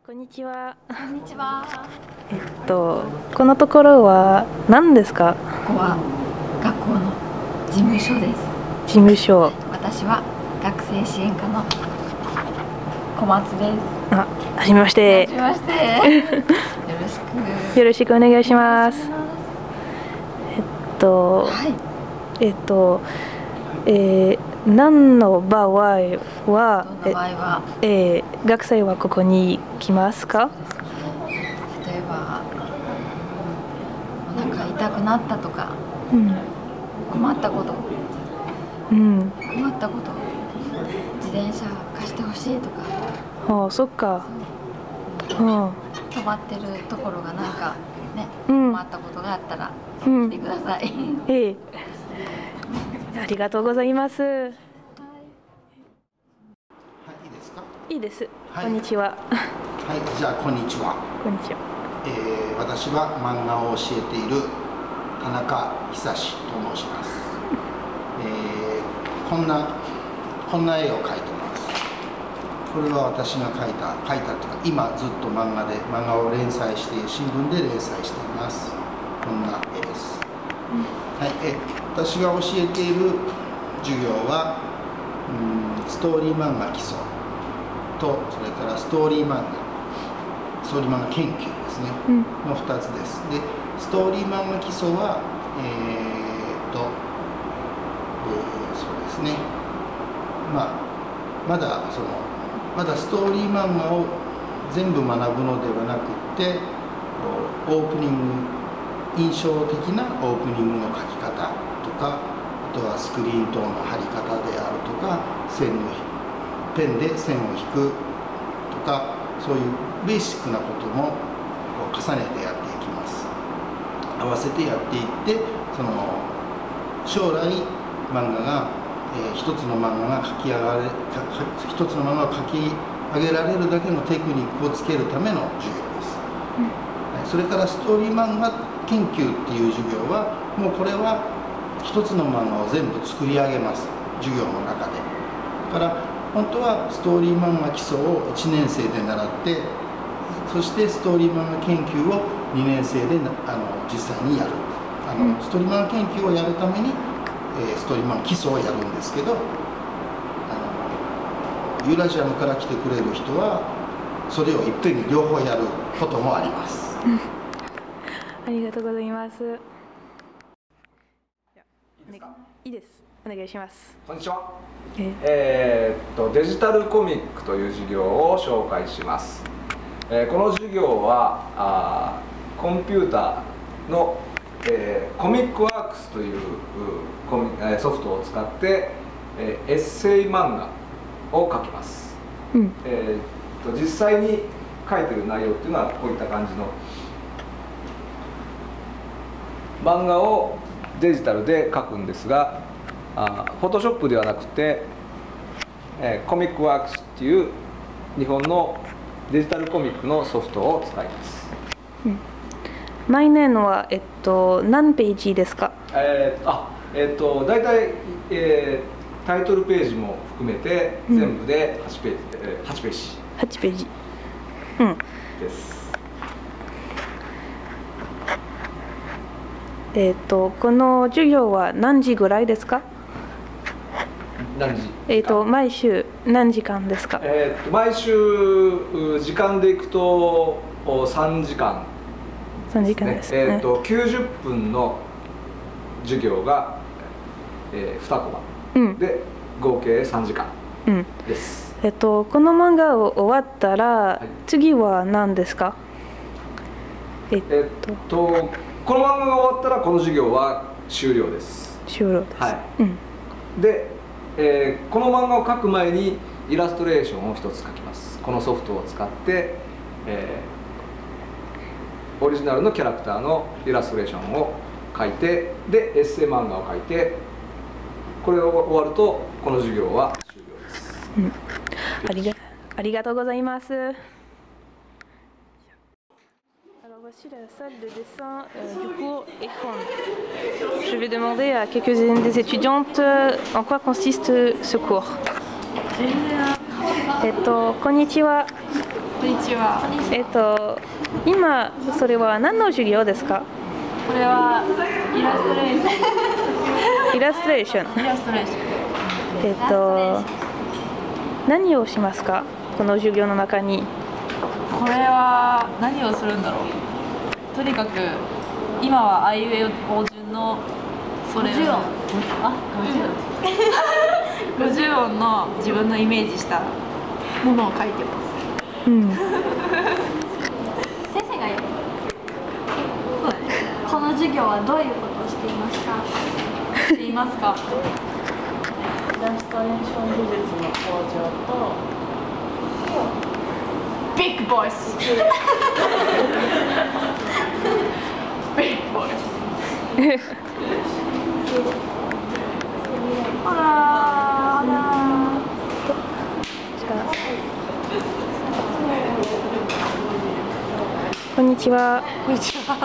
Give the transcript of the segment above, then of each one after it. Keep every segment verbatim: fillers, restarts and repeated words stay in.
こんにちは。 こんにちは。 えっと、このところは何ですか？ ここは学校の事務所です。 事務所。 私は学生支援課の小松です。 あ、はじめまして。 はじめまして。よろしく。 よろしくお願いします。えっと、 はい。 えっと、えー、何の場合は、 どんな場合は、 えー、学生はここに来ますか？ 例えばお腹痛くなったとか、 うん、 困ったこと、 うん、 困ったこと、自転車貸してほしいとか。 ああ、そっか。 うん、止まってるところがなんかね、 うん、 困ったことがあったらうん来てください。 ええ、ありがとうございます。はい、 はい、いいですか？ いいです。 はい、 こんにちは。 はい、じゃあこんにちは。 こんにちは。 えー、私は漫画を教えている田中久志と申します。えー、こんなこんな絵を描いてます。これは私が描いた描いたというか今ずっと漫画で漫画を連載している新聞で連載しています。こんな絵です。うん、はい、え私が教えている授業はうんストーリー漫画基礎とそれからストーリー漫画ストーリー漫画研究ですね、うん、のふたつです。でストーリー漫画基礎はえー、っと、えー、そうですねまあまだそのまだストーリー漫画を全部学ぶのではなくってオープニング印象的なオープニングの書き方とかあとはスクリーントーンの貼り方であるとか線のペンで線を引くとかそういうベーシックなことも重ねてやっていきます。合わせてやっていってその将来漫画が、えー、一つの漫画が書き上がれ一つの漫画を書き上げられるだけのテクニックをつけるための授業です。うん、それからストーリー漫画研究っていう授業はもうこれは一つの漫画を全部作り上げます授業の中で。だから本当はストーリー漫画基礎をいちねん生で習ってそしてストーリー漫画研究をにねん生であの実際にやるあの、うん、ストーリー漫画研究をやるために、えー、ストーリー漫画基礎をやるんですけどあのユーラジアムから来てくれる人はそれをいっぺんに両方やることもあります。 ありがとうございます。いいです。お願いします。 こんにちは。えー、っとデジタルコミックという授業を紹介します。えー、この授業はあコンピューターの、えー、コミックワークスというコミソフトを使って、えー、エッセイ漫画を描きます。うん、えー、っと実際に書いてる内容っていうのはこういった感じの漫画をデジタルで書くんですが、あフォトショップではなくて、えー、コミックワークスっていう日本のデジタルコミックのソフトを使います。 うん、毎年は、えっと、何ページですか？ えー、あ、えー、っと大体、えー、タイトルページも含めて全部ではちページ、うん、はちページ。 はちページ。うん。 です。 えっとこの授業は何時ぐらいですか？ 何時？ えっと毎週何時間ですか？ えっと毎週時間でいくとさんじかん。 さんじかんですね。 えっときゅうじゅっぷんの授業が、えー、にコマ、うん、で合計さんじかんです。 うん、えっとこの漫画を終わったら、はい、次は何ですか？ えっと、えっとこの漫画が終わったらこの授業は終了です。 終了です。はい。うん、 で、えー、この漫画を描く前にイラストレーションを一つ描きます。このソフトを使って、えー、オリジナルのキャラクターのイラストレーションを描いて、でエッセイ漫画を描いて、これが終わるとこの授業は終了です。 うん、ありがありがとうございます。Voici la salle de dessin euh, du cours Econ. Je vais demander à quelques-unes des étudiantes euh, en quoi consiste ce cours. えっと、こんにちは。 こんにちは。 えっと今それは何の授業ですか？ これはイラストレーション。 イラストレーション。 イラストレーション。 えっと何をしますか？この授業の中に。 これは何をするんだろう。とにかく今はあいうえお順のそれをあごじゅうおんの自分のイメージしたものを書いてます。 うん。 先生がこの授業はどういうことをしていますか？ していますか？ イラストレーション技術の向上とビッグボイスビッグボイスあらあらじゃあこんにちは。 こんにちは。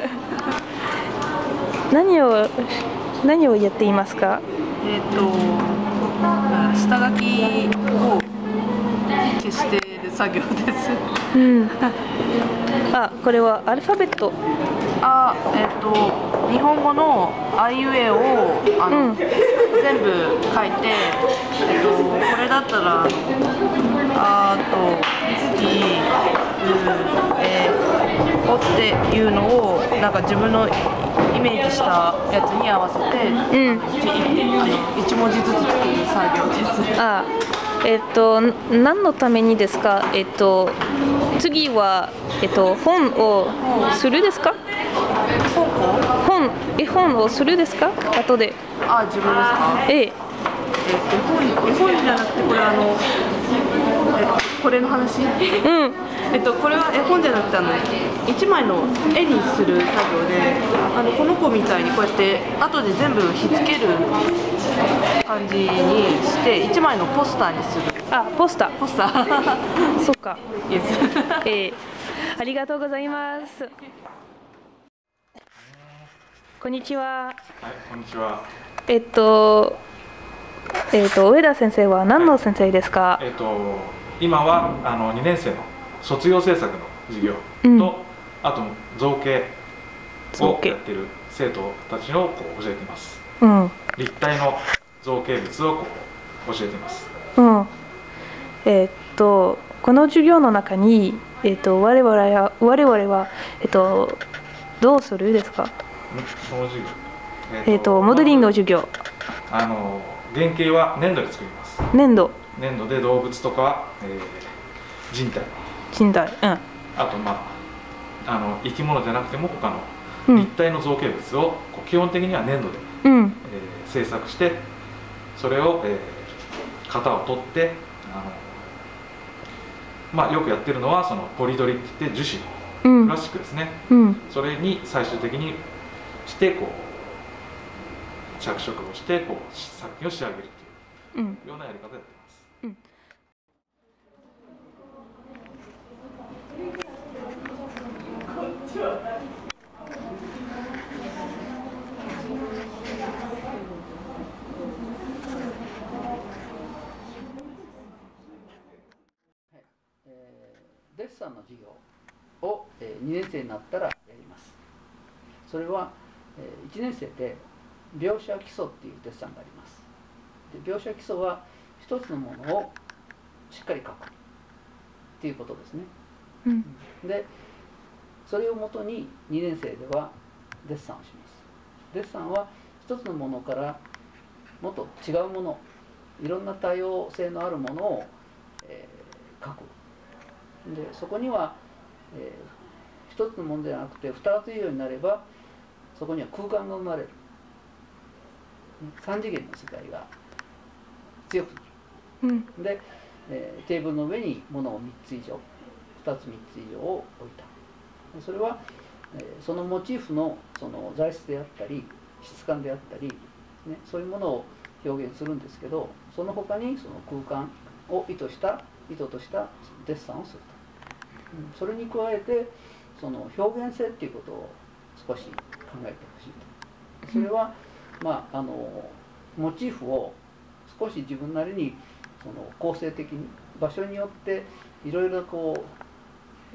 何を何をやっていますか？ えっと下書きを消している作業です。 うん。あ、これはアルファベット。 あ、えっと日本語のあいうえおをあの、うん、全部書いて、えっとこれだったらあというえおっていうのをなんか自分のイメージしたやつに合わせて、うん、あの一文字ずつ作る作業です。 あ、えっと何のためにですか？えっと次はえっと本をするですか？本絵本をするですか？後で。 あ、自分ですか？ ええ。 えっと本絵本じゃなくてこれあのえこれの話？うん。えっとこれは絵本じゃなくてあの一枚の絵にする作業で、あのこの子みたいにこうやって後で全部ひっつける感じにして一枚のポスターにする。 あ、ポスター。 ポスター。 そっか。 イエス。 ええ。ありがとうございます。こんにちは。 はい、こんにちは。 えっと、えっと上田先生は何の先生ですか？ はい、えっと今はあのにねん生の卒業制作の授業と、うん、あと造形をやっている生徒たちをこう教えています。うん、立体の造形物をこう教えています。 うん。えっとこの授業の中にえっと我々は我々はえっとどうするですか？ この授業。 えっと、えーとモデリングの授業。 あの原型は粘土で作ります。 粘土。粘土で動物とか、えー、人体。 人体。うん。あとまああの生き物じゃなくても他の立体の造形物を、うん、基本的には粘土で、うん、えー、制作してそれを、えー、型を取ってあのまあよくやってるのはそのポリドリって言って樹脂、うん、プラスチックですね。うん、それに最終的にしてこう着色をしてこう作品を仕上げるというようなやり方でやっています。うん、 デッサンの授業をにねん生になったらやります。それはいちねん生で描写基礎っていうデッサンがあります。で描写基礎は一つのものをしっかり描くっていうことですね。うん、でそれをもとににねん生ではデッサンをします。デッサンは一つのものからもっと違うもの、いろんな多様性のあるものを、えー、描く。でそこには、えー、一つのものではなくて二つ以上になればそこには空間が生まれる。三次元の世界が強くなる。うん、で、えー、テーブルの上に物をみっつ以上、ふたつみっつ以上を置いた。それは、えー、そのモチーフのその材質であったり質感であったり、ね、そういうものを表現するんですけど、その他にその空間を意図した意図としたデッサンをすると。うん、それに加えてその表現性っていうことを少し考えてほしいと。それは、まあ、あのモチーフを少し自分なりにその構成的に場所によっていろいろこう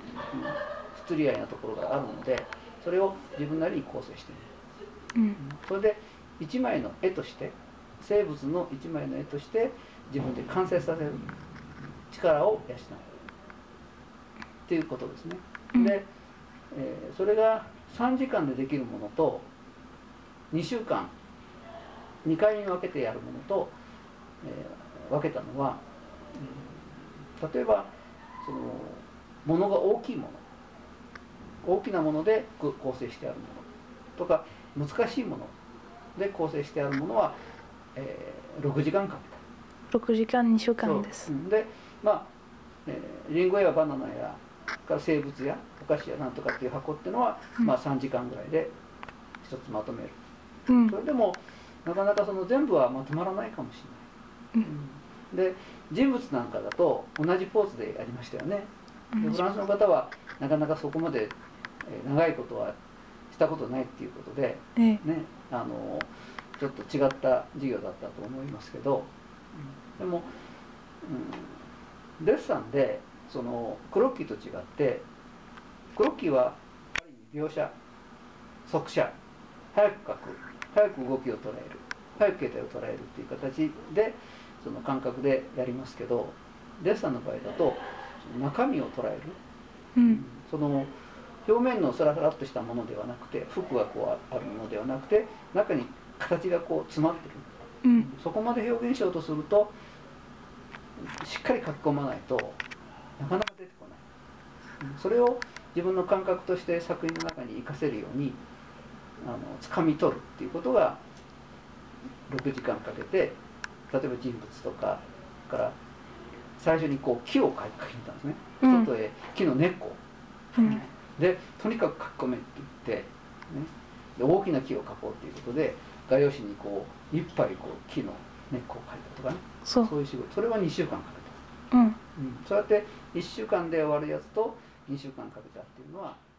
不釣り合いなところがあるので、それを自分なりに構成している、うん、それで一枚の絵として、生物の一枚の絵として自分で完成させる力を養うっていうことですね。で、えー、それがさんじかんでできるものとにしゅうかんにかいに分けてやるものと、えー、分けたのは、うん、例えばそのものが大きいもの、大きなもので構成してあるものとか、難しいもので構成してあるものは、えー、ろくじかんかけた。 ろくじかんにしゅうかんです。 で、まあ、えー、リンゴやバナナやから生物やお菓子やなんとかっていう箱っていうのは、うん、まあさんじかんぐらいで一つまとめる、うん、それでもなかなかその全部はまとまらないかもしれない、うん、で人物なんかだと同じポーズでやりましたよね。でフランスの方はなかなかそこまで長いことはしたことないっていうことで、ね、あのちょっと違った授業だったと思いますけど、でも、うん、デッサンでそのクロッキーと違って、クロッキーはある意味描写、速写、早く描く、早く動きを捉える、早く形態を捉えるっていう形でその感覚でやりますけど、デッサンの場合だと中身を捉える、うん、その表面のサラサラっとしたものではなくて、服がこうあるものではなくて、中に形がこう詰まってる、うん、そこまで表現しようとするとしっかり書き込まないとなかなか出てこない。それを自分の感覚として作品の中に生かせるようにあの掴み取るっていうことがろくじかんかけて、例えば人物とかから最初にこう木を描いたんですね、うん、外へ木の根っこ、うん、でとにかく書き込めって言って、ね、で大きな木を描こうっていうことで画用紙にこういっぱいこう木の根っこを描いたとかね、そう、そういう仕事、それはにしゅうかんかけた、うんうん、そうやっていっしゅうかんで終わるやつとにしゅうかんかけたっていうのは